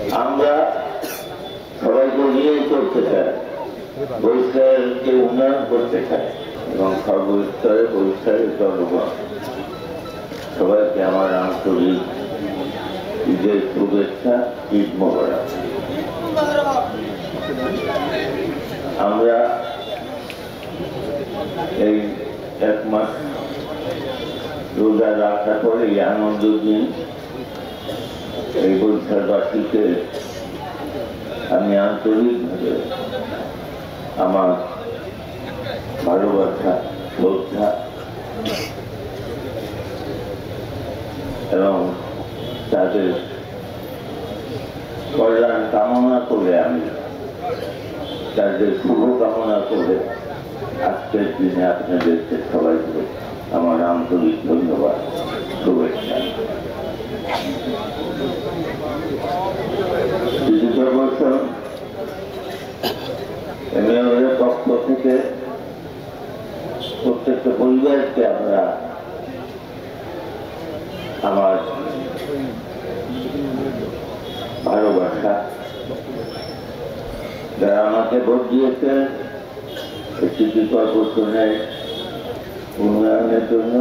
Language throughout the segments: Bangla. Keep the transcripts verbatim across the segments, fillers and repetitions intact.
আমরা সবাইকে নিয়ে চলতে চাই, বরিশালকে উন্নয়ন করতে চাই এবং সর্বস্তরে বরিশালের জনগণ সবাইকে আমার আন্তরিক ঈদের শুভেচ্ছা, ঈদ মোবারক। আমরা এই এক মাস রোজা রাখার পরে এই আনন্দ দিন এই বরিশালবাসীকে আমি আন্তরিকভাবে আমার ভালোবাসা, শ্রদ্ধা এবং তাদের কল্যাণ কামনা করে আমি তাদের শুভকামনা করে আজকের দিনে আপনাদেরকে সবাইকে আমার আন্তরিক ধন্যবাদ, শুভেচ্ছা। এমএলএর পক্ষ থেকে প্রত্যেকটা পরিবারকে আমরা আমার ভালোবাসা, যারা আমাকে ভোট দিয়েছেন সিটি কর্পোরেশনের উন্নয়নের জন্য,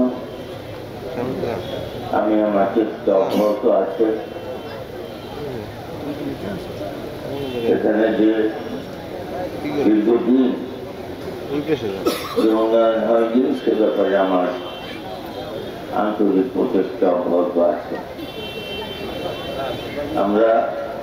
আমি আমার চেষ্টা অব্যাহত আছে। এখানে যে দীর্ঘদিন উন্নয়ন হয়নি সে ব্যাপারে আমার আন্তরিক প্রচেষ্টা অব্যাহত আছে। আমরা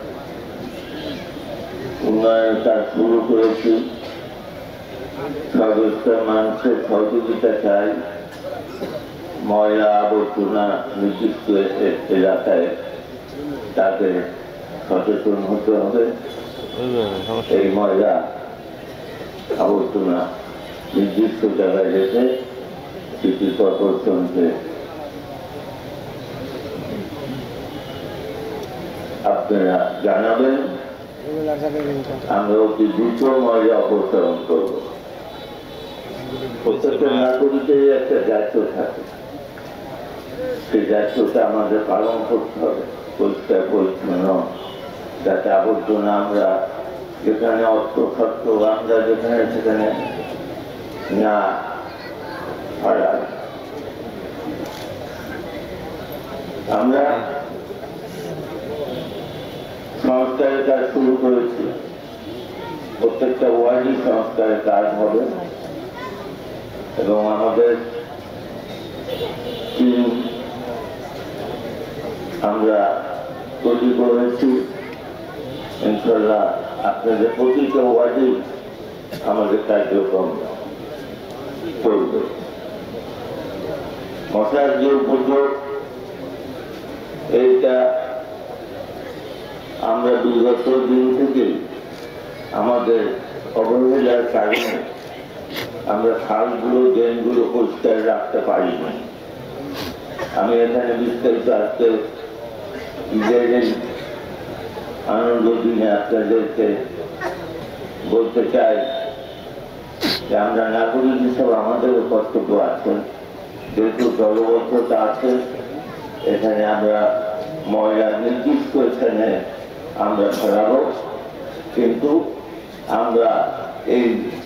উন্নয়ন কাজ শুরু করেছি, সর্বস্তরের মানুষের সহযোগিতা চাই। ময়লা আবর্জনা নির্দিষ্ট এলাকায় তাদের সচেতন হতে হবে। এই ময়লা আবর্জনা নির্দিষ্ট জায়গায় রেখে সিটি কর্পোরেশনকে আপনারা জানাবেন, আমরা অতি দ্রুত ময়লা অপসারণ করব। প্রত্যেকটা নাগরিকের একটা দায়িত্ব থাকে, সেই দায়িত্বটা আমাদের পালন করতে হবে। পরিষ্কার পরিচ্ছন্ন, যাতে আবর্জনা আমরা যেখানে অর্থ খরচ আমরা যেখানে সেখানে না হারাই। আমরা সংস্কারের কাজ শুরু করেছি, প্রত্যেকটা ওয়ার্ডই সংস্কারের কাজ হবে এবং আমাদের টিম আমরা তৈরি করেছি। ইনশাল্লাহ আপনাদের প্রতিটা ওয়ার্ডেই আমাদের কার্যক্রম চলবে। মশার যে উপযোগ, এইটা আমরা বিগত দিন থেকে আমাদের অবহেলার কারণে আমরা খালগুলো, ড্রেনগুলো পরিষ্কার রাখতে পারিনি। আমি এখানে বিস্তারিত আজকে ঈদের আনন্দ দিনে আপনাদেরকে বলতে চাই যে আমরা নাগরিক হিসেবে আমাদেরও কর্তব্য আছে। যেহেতু জলবদ্ধতা আছে, এখানে আমরা ময়লা নির্দিষ্ট এখানে আমরা ফেরাবো, কিন্তু আমরা এই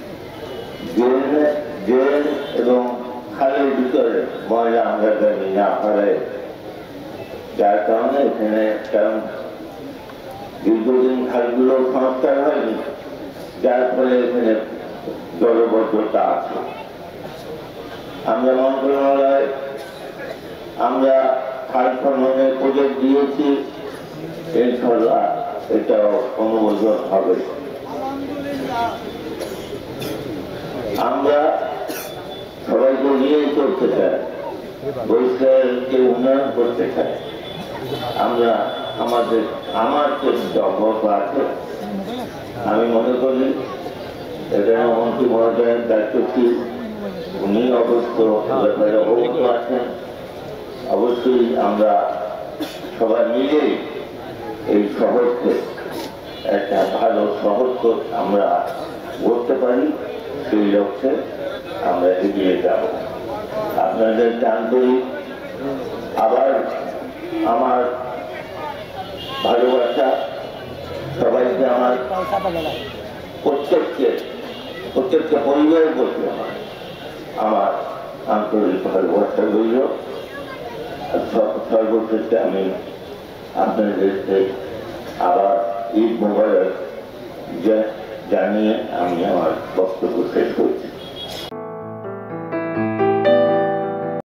ড্রেন এবং খালের ভিতরে ময়লা আমরা জানি না ফেলে, যার কারণে এখানে কারণ দীর্ঘদিন খালগুলো সংস্কার হয়নি, যার ফলে এখানে জলবদ্ধতা আছে। আমরা মন্ত্রণালয় আমরা খাল খননের প্রজেক্ট দিয়েছি, ইনশাল্লাহ এটাও অনুমোদন হবে। আমরা সবাইকে নিয়ে চলতে চাই, বরিশালকে উন্নয়ন করতে চাই। আমরা আমাদের আমার চেষ্টা অব্যাহত আছে। আমি মনে করি এখানে মন্ত্রী মহোদয়ের দায়িত্বশীল, উনি অবশ্য ব্যাপারে অবগত আছেন। অবশ্যই আমরা সবাই মিলে এই শহরকে একটা ভালো শহর আমরা করতে পারি, সেই লক্ষ্যে আমরা এগিয়ে যাব। আপনাদের আন্তরিক আবার আমার ভালোবাসা, সবাইকে আমার প্রত্যেককে প্রত্যেকটা পরিবারের প্রতি আমার আমার আন্তরিক ভালোবাসা রইল। সর্বশেষে আমি আপনাদেরকে আবার ঈদ মোবারক জানিয়ে আমি আমার বক্তব্য শেষ করছি।